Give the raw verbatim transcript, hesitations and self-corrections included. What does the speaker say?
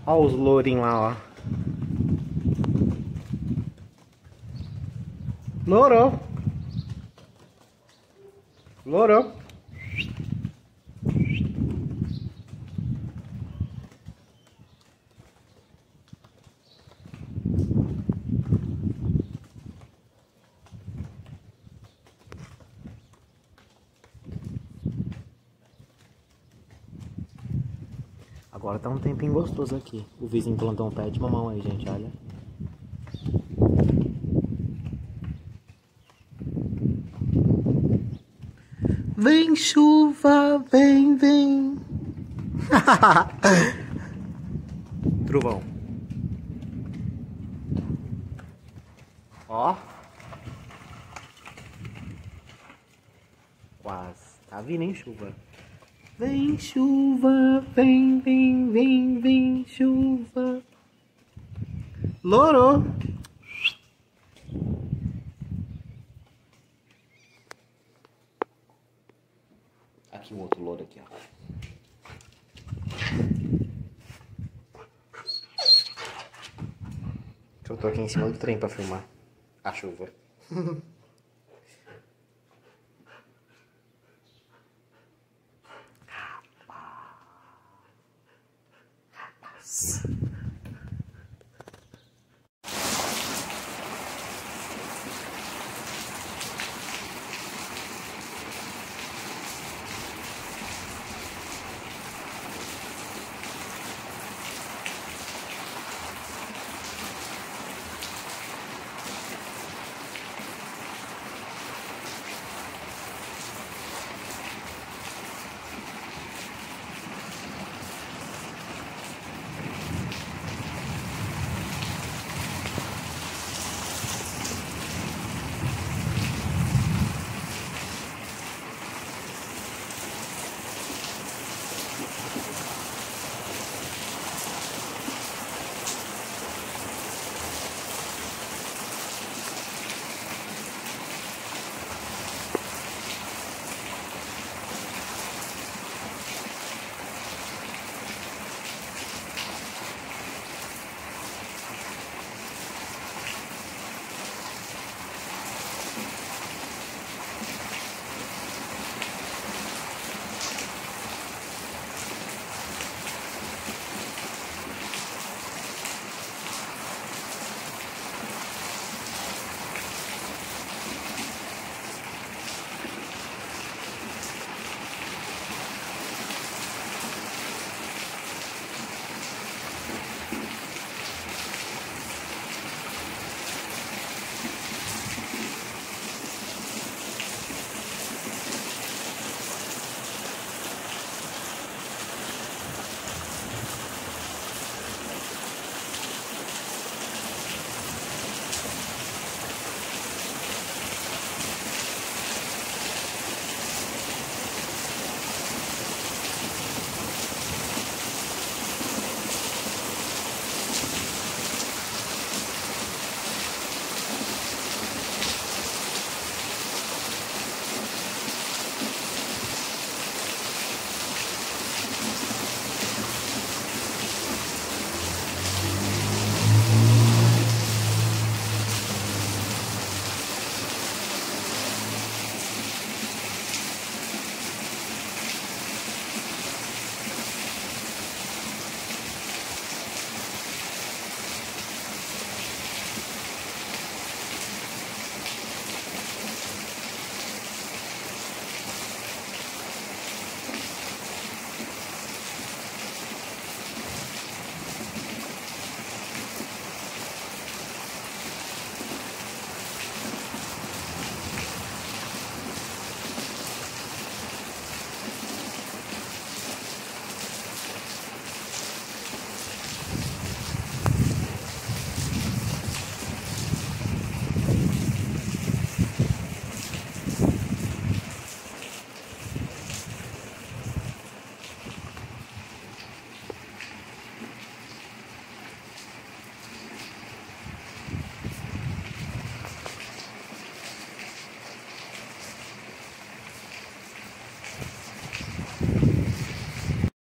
Olha os lourinhos lá, ó. Louro. Louro. Agora tá um tempinho gostoso aqui. O vizinho plantou um pé de mamão aí, gente, olha. Vem chuva, vem, vem. Trovão. Ó. Quase. Tá vindo, hein, chuva. Vem chuva, vem, vem, vem, vem chuva. Louro. Aqui o outro louro aqui, ó. Eu tô aqui em cima do trem pra filmar a chuva. Rapaz.